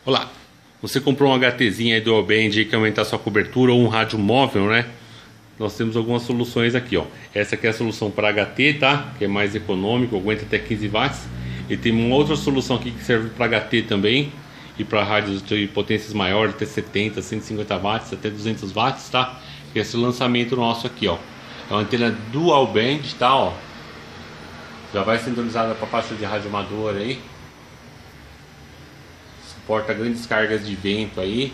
Olá, você comprou um HTzinho aí do Band que quer aumentar sua cobertura ou um rádio móvel, né? Nós temos algumas soluções aqui, ó. Essa aqui é a solução para HT, tá? Que é mais econômico, aguenta até 15 watts. E tem uma outra solução aqui que serve para HT também e para rádios de potências maiores, até 70, 150 watts, até 200 watts, tá? Que é esse lançamento nosso aqui, ó. É uma antena dual band, tá, ó. Já vai sintonizada para faixa de rádio amador aí. Suporta grandes cargas de vento aí.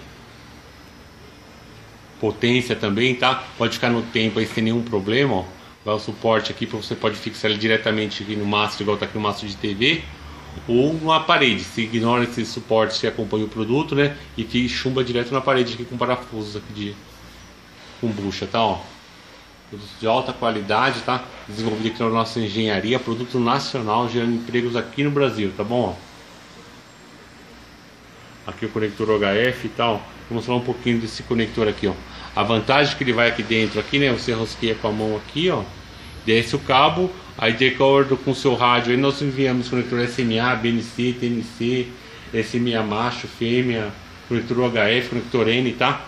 Potência também, tá? Pode ficar no tempo aí sem nenhum problema, ó. Vai o suporte aqui, você pode fixar ele diretamente aqui no mastro, igual tá aqui no mastro de TV, ou na parede. Se ignora esse suporte, você acompanha o produto, né? E que chumba direto na parede aqui com parafusos aqui com bucha, tá, ó. Produto de alta qualidade, tá? Desenvolvido aqui na nossa engenharia, produto nacional, gerando empregos aqui no Brasil, tá bom, ó? Aqui o conector HF e tal. Vamos falar um pouquinho desse conector aqui, ó. A vantagem que ele vai aqui dentro, aqui, né? Você rosqueia com a mão aqui, ó. Desce o cabo, aí de acordo com o seu rádio, aí nós enviamos conector SMA, BNC, TNC, SMA macho, fêmea, conector HF, conector N, tá?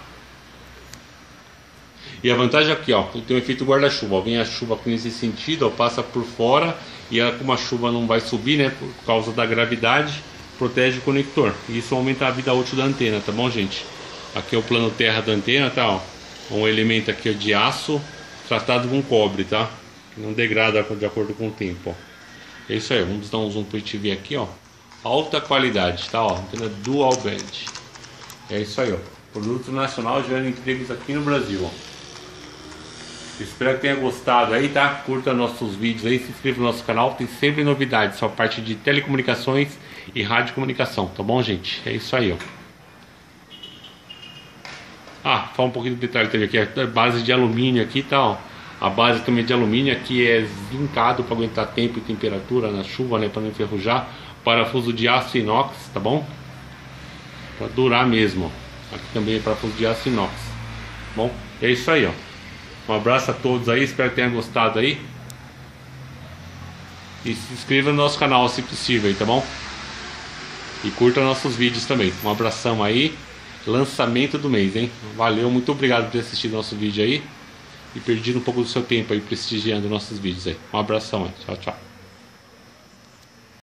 E a vantagem aqui, ó, tem um efeito guarda-chuva. Vem a chuva aqui nesse sentido, ó, passa por fora e ela, como a chuva não vai subir, né, por causa da gravidade, protege o conector. E isso aumenta a vida útil da antena, tá bom, gente? Aqui é o plano terra da antena, tá, ó. Um elemento aqui de aço tratado com cobre, tá? Que não degrada de acordo com o tempo, ó. É isso aí, vamos dar um zoom pra gente ver aqui, ó. Alta qualidade, tá, ó. Antena dual band. É isso aí, ó. Produto nacional gerando empregos aqui no Brasil, ó. Espero que tenha gostado aí, tá? Curta nossos vídeos aí, se inscreva no nosso canal, tem sempre novidades, só parte de telecomunicações e radiocomunicação, tá bom, gente? É isso aí, ó. Ah, fala um pouquinho do detalhe também aqui, a base de alumínio aqui, tá, ó. A base também de alumínio aqui é vincado para aguentar tempo e temperatura na chuva, né, para não enferrujar. Parafuso de aço inox, tá bom? Para durar mesmo, ó. Aqui também é parafuso de aço inox. Bom, é isso aí, ó. Um abraço a todos aí, espero que tenham gostado aí. E se inscreva no nosso canal se possível aí, tá bom? E curta nossos vídeos também. Um abração aí. Lançamento do mês, hein? Valeu, muito obrigado por ter assistido nosso vídeo aí. E perdido um pouco do seu tempo aí prestigiando nossos vídeos aí. Um abração aí. Tchau, tchau.